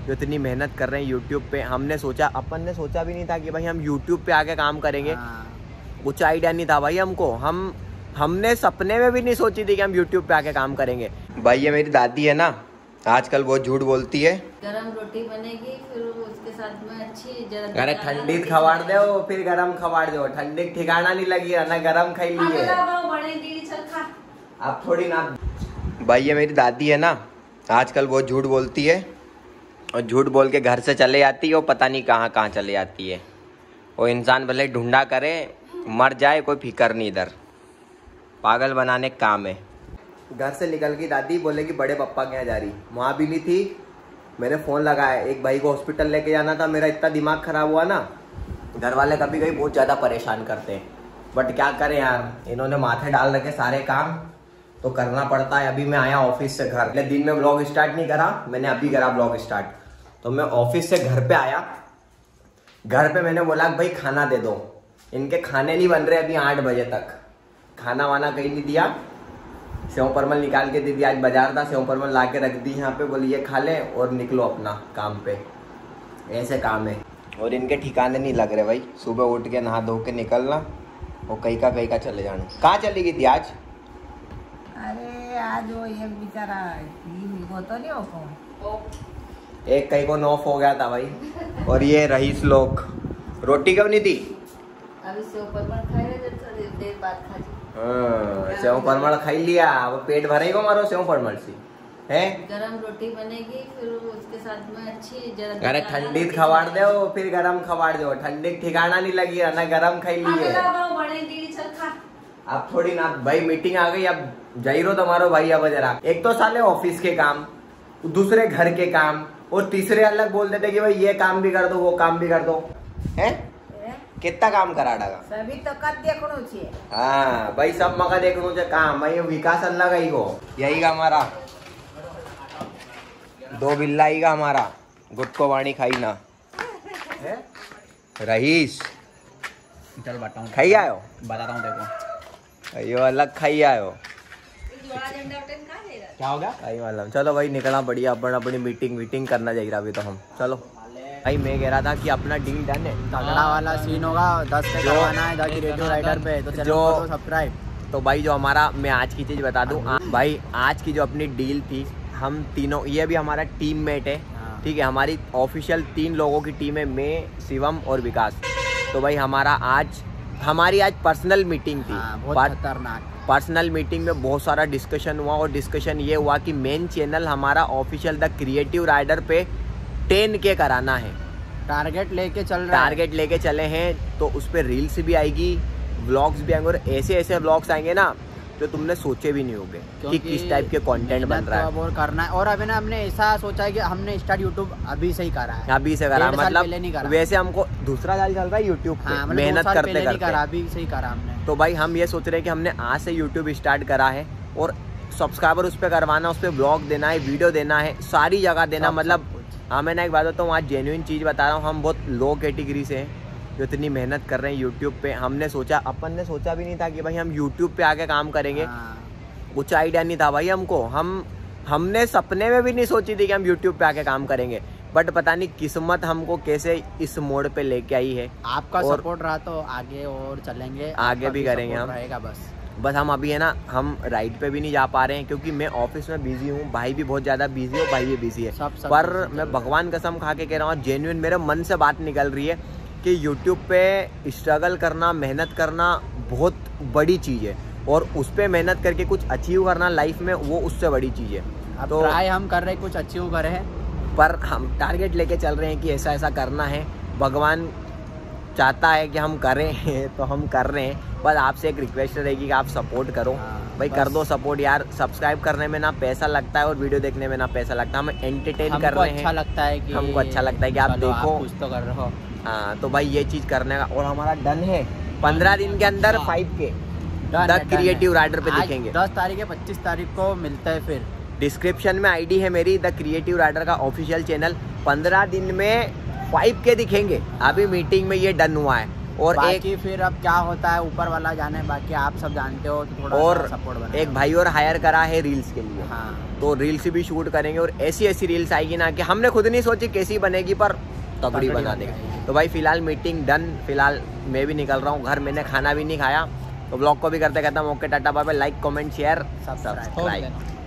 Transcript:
जो इतनी मेहनत कर रहे हैं यूट्यूब पे। अपन ने सोचा भी नहीं था कि भाई हम यूट्यूब पे आके काम करेंगे। कुछ आइडिया नहीं था भाई हमको। हमने सपने में भी नहीं सोची थी कि हम यूट्यूब पे आके काम करेंगे। भाई ये मेरी दादी है ना, आजकल बहुत झूठ बोलती है। गरम रोटी बनेगी, फिर उसके साथ में अच्छी अरे ठंडी खवाड़ दो, फिर गरम खवाड़ दो। ठंडी ठिकाना नहीं लगी ना, गरम खाई ली है अब थोड़ी ना। भाई ये मेरी दादी है ना, आजकल बहुत झूठ बोलती है और झूठ बोल के घर से चले जाती है और पता नहीं कहाँ चले जाती है। वो इंसान भले ढूंढा करे, मर जाए, कोई फिक्र नहीं। इधर पागल बनाने का काम है। घर से निकल गई दादी, बोले कि बड़े पप्पा के यहाँ जा रही। वहाँ भी नहीं थी। मैंने फ़ोन लगाया, एक भाई को हॉस्पिटल लेके जाना था। मेरा इतना दिमाग ख़राब हुआ ना, घर वाले कभी कभी बहुत ज़्यादा परेशान करते हैं, बट क्या करें यार, इन्होंने माथे डाल रखे सारे काम, तो करना पड़ता है। अभी मैं आया ऑफिस से घर, मैं दिन में ब्लॉग स्टार्ट नहीं करा, मैंने अभी करा ब्लॉग स्टार्ट। तो मैं ऑफिस से घर पे आया, घर पे मैंने बोला भाई खाना दे दो। इनके खाने नहीं बन रहे अभी 8 बजे तक। खाना वाना कहीं नहीं दिया। सेव परमल निकाल के दे दिया, आज बाजार था, सेव परमल ला के रख दी यहाँ पे, बोली ये खा ले और निकलो अपना काम पे। ऐसे काम है। और इनके ठिकाने नहीं लग रहे भाई। सुबह उठ के नहा धो के निकलना और कहीं का चले जाना। कहाँ चली गई थी आज? अरे आज वो एक बेचारा वो तो नहीं हो, एक कहीं को नॉफ हो गया था भाई। और ये रईस लोग रोटी कब नहीं थी? अभी सेव परमल खाए, देर बाद खा। सेव परमल खाई लिया, वो पेट भरेगा मारो सेव परमल से है। गरम रोटी बनेगी, फिर उसके साथ में अच्छी अरे ठंडी खवाड़ दो, फिर गरम खवाड़ दो। ठंडी ठिकाना नहीं लगी ना, गरम खाई ली है अब थोड़ी ना। भाई मीटिंग आ गई, अब जाई रो तुम्हारो भाई। अब जरा एक तो साले ऑफिस के काम, दूसरे घर के काम, और तीसरे अलग बोल देते कि भाई ये काम भी कर दो, वो काम भी कर दो। है कितना काम करा डागा सभी तो कर देखनो चाहिए। हाँ भाई, सब मका देखनो चाहिए काम। भाई विकास अल्लाह गई को यही का हमारा 2 बिल्ला ही का हमारा गुटको वाणी खाई ना रईस। चल बताऊं, खाई आयो, बताता हूँ देखो। अयो अलग खाई आयो। क्या हो गया? खाई मालूम। चलो भाई निकला बढ़िया, अपनी मीटिंग करना चाहिए अभी तो हम। चलो भाई, मैं कह रहा था कि अपना डील डन है। तगड़ा वाला सीन होगा, 10 पे करवाना है द क्रिएटिव राइडर पे, तो चैनल को सब्सक्राइब। तो भाई जो हमारा, मैं आज की चीज़ बता दूं भाई, आज की जो अपनी डील थी, हम तीनों, ये भी हमारा टीममेट है, ठीक है। हमारी ऑफिशियल 3 लोगों की टीम है, मैं, शिवम और विकास। तो भाई हमारी आज पर्सनल मीटिंग थी। बहुत खतरनाक पर्सनल मीटिंग में बहुत सारा डिस्कशन हुआ, और डिस्कशन ये हुआ कि मेन चैनल हमारा ऑफिशियल द क्रिएटिव राइडर पे 10K कराना है। टारगेट लेके चले हैं। तो उस पर रील्स भी आएगी, व्लॉग्स भी आएंगे, और ऐसे व्लॉग्स आएंगे ना जो तुमने सोचे भी नहीं होंगे कि किस टाइप के कंटेंट बन रहा है। और करना है। और अभी ना हमने ऐसा सोचा है कि हमने स्टार्ट यूट्यूब अभी से ही करा है। अभी से करा, मतलब वैसे हमको दूसरा साल चल रहा है यूट्यूब पे, मेहनत करते अभी से ही करा हमने। तो भाई हम ये सोच रहे हैं कि हमने आज से यूट्यूब स्टार्ट करा है, और सब्सक्राइबर उस पर करवाना, उस पर ब्लॉग देना है, वीडियो देना है, सारी जगह देना। मतलब हाँ, मैं ना एक बात बताता हूँ, आज जेन्युइन चीज़ बता रहा हूँ, हम बहुत लो कैटेगरी से हैं जो इतनी मेहनत कर रहे हैं यूट्यूब पे। अपन ने सोचा भी नहीं था कि भाई हम यूट्यूब पे आके काम करेंगे। कुछ आइडिया नहीं था भाई हमको। हमने सपने में भी नहीं सोची थी कि हम यूट्यूब पे आके काम करेंगे, बट पता नहीं किस्मत हमको कैसे इस मोड़ पे लेके आई है। आपका सपोर्ट रहा तो आगे और चलेंगे, आगे भी करेंगे हम। रहेगा बस हम अभी है ना, हम राइड पे भी नहीं जा पा रहे हैं क्योंकि मैं ऑफिस में बिजी हूँ, भाई भी बहुत ज़्यादा बिजी है, भाई भी बिजी है। पर मैं भगवान कसम खा के कह रहा हूँ, जेन्युइन मेरे मन से बात निकल रही है कि यूट्यूब पे स्ट्रगल करना, मेहनत करना बहुत बड़ी चीज़ है, और उस पर मेहनत करके कुछ अचीव करना लाइफ में, वो उससे बड़ी चीज़ है। तो ट्राई हम कर रहे हैं, कुछ अचीव करे हैं, पर हम टारगेट लेके चल रहे हैं कि ऐसा करना है। भगवान चाहता है कि हम करें तो हम कर रहे हैं। बस आपसे एक रिक्वेस्ट रहेगी कि आप सपोर्ट करो। भाई कर दो सपोर्ट यार। सब्सक्राइब करने में ना पैसा लगता है और वीडियो देखने में ना पैसा लगता है। हम एंटरटेन कर रहे हैं, अच्छा लगता है कि हमको अच्छा लगता है कि आप देखो, कुछ तो कर रहे हो। हाँ, तो भाई ये चीज़ करने का, और हमारा डन है 15 दिन के अंदर 5K द क्रिएटिव राइडर पे दिखेंगे। 10 तारीख है, 25 तारीख को मिलता है। फिर डिस्क्रिप्शन में आईडी है मेरी, द क्रिएटिव राइडर का ऑफिशियल चैनल। 15 दिन में 5K दिखेंगे। अभी मीटिंग में ये डन हुआ है, और बाकी फिर अब क्या होता है ऊपर वाला जाने, बाकी आप सब जानते हो तो थोड़ा और सपोर्ट बना। एक भाई और हायर करा है रील्स के लिए। हाँ, तो रील्स भी शूट करेंगे और ऐसी ऐसी रील्स आएगी ना कि हमने खुद नहीं सोची कैसी बनेगी, पर तगड़ी बना देंगे। तो भाई फिलहाल मीटिंग डन, फिलहाल मैं भी निकल रहा हूँ घर, मैंने खाना भी नहीं खाया। तो ब्लॉग को भी करते करता हूँ। ओके टाटा bye bye, like comment share subscribe.